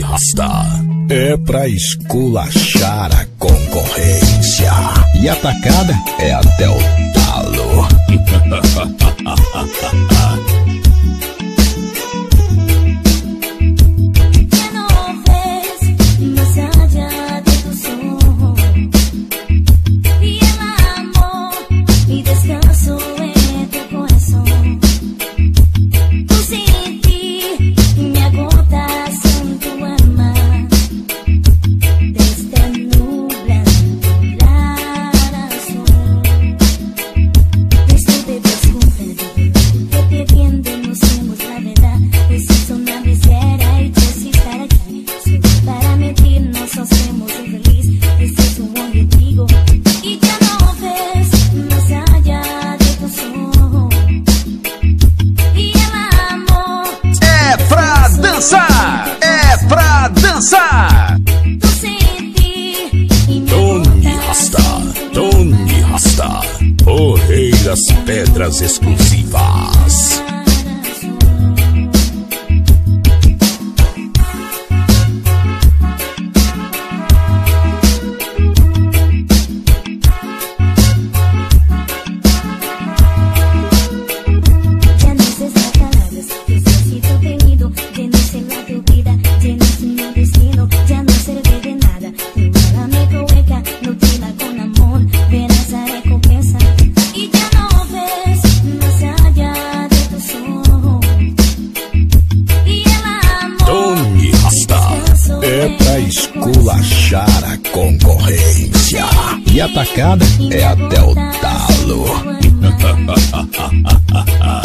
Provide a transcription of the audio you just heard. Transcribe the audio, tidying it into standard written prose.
Rasta é pra esculachar a concorrência. E a tacada é até o talo. Tony Rasta, o rei das pedras exclusivas. É pra esculachar a concorrência. E a tacada é até o talo.